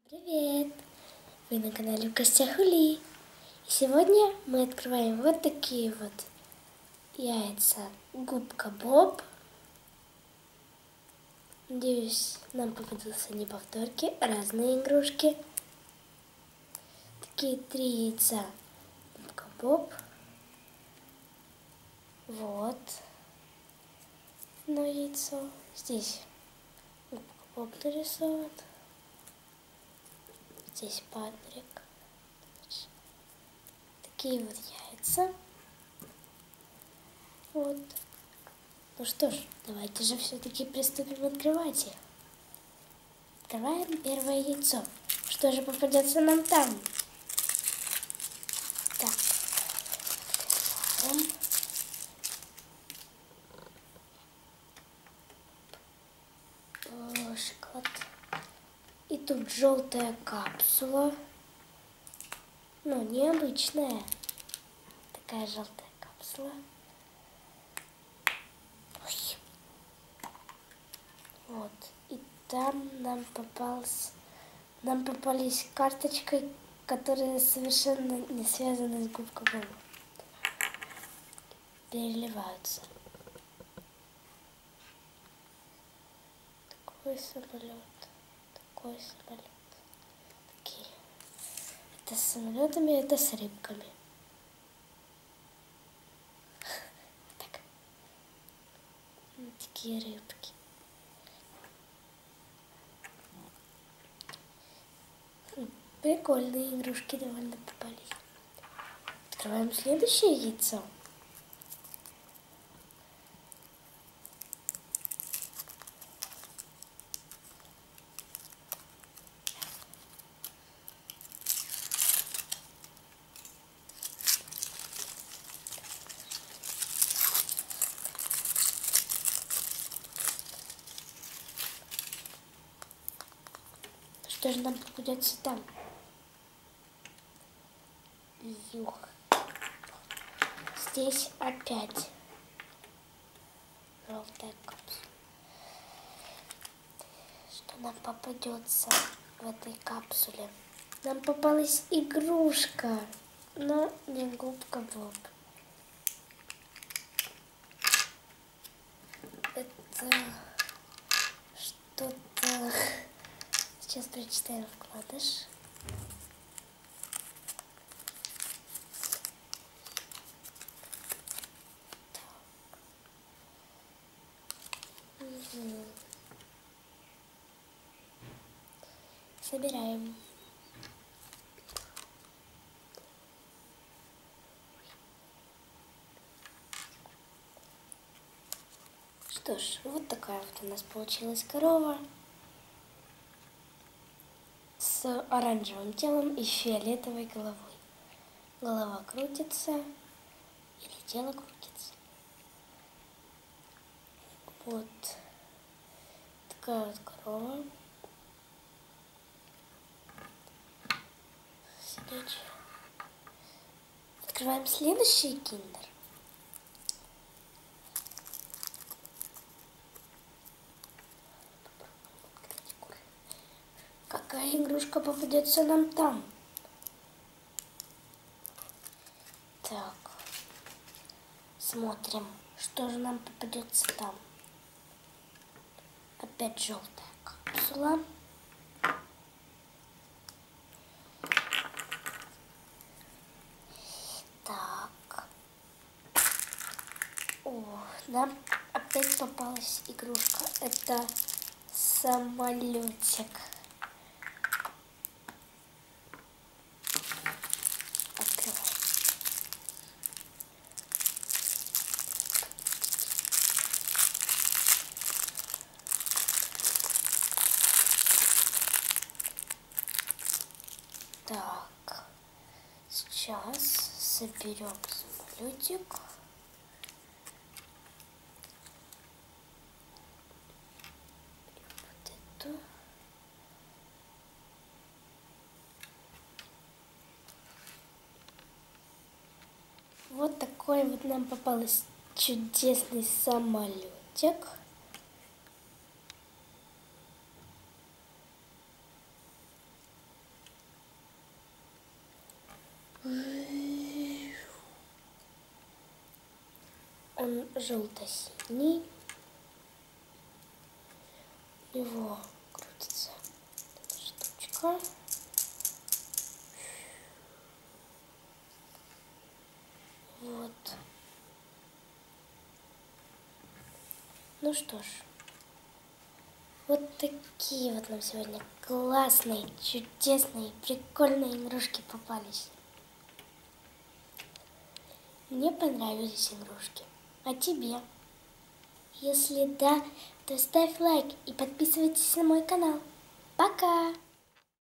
Привет! Вы на канале В гостях у Ли. И сегодня мы открываем вот такие вот яйца Губка Боб. Надеюсь, нам попадутся не повторки, а разные игрушки. Такие 3 яйца Губка Боб. Вот одно яйцо. Здесь Губка Боб нарисован. Здесь Патрик. Такие вот яйца. Вот. Ну что ж, давайте же все-таки приступим открывать их. Открываем первое яйцо. Что же попадется нам там? Так. Открываем. Шоколад. И тут желтая капсула. Ну, необычная. Такая желтая капсула. Ой. Вот. И там нам попались карточки, которые совершенно не связаны с Губкой Боб. Переливаются. Такой самолет. Такой самолет. Такие. Это с самолетами, это с рыбками. Так. Такие рыбки. Прикольные игрушки довольно попались. Открываем следующее яйцо. Что же нам попадется там? Юх. Здесь опять желтая капсула. Что нам попадется в этой капсуле? Нам попалась игрушка, но не Губка Боб. Это что-то... Сейчас прочитаем вкладыш. Собираем. Что ж, вот такая вот у нас получилась корова с оранжевым телом и фиолетовой головой. Голова крутится или тело крутится. Вот такая вот корова. Сидячая. Открываем следующий киндер. Какая игрушка попадется нам там? Так, смотрим, что же нам попадется там. Опять желтая капсула. Так. О, нам опять попалась игрушка. Это самолетик. Открываем. Так, сейчас соберем самолетик. Вот эту. Вот такой вот нам попался чудесный самолетик. Он желто-синий. У него крутится эта штучка. Вот. Ну что ж, вот такие вот нам сегодня классные, чудесные, прикольные игрушки попались. Мне понравились игрушки. А тебе? Если да, то ставь лайк и подписывайтесь на мой канал. Пока!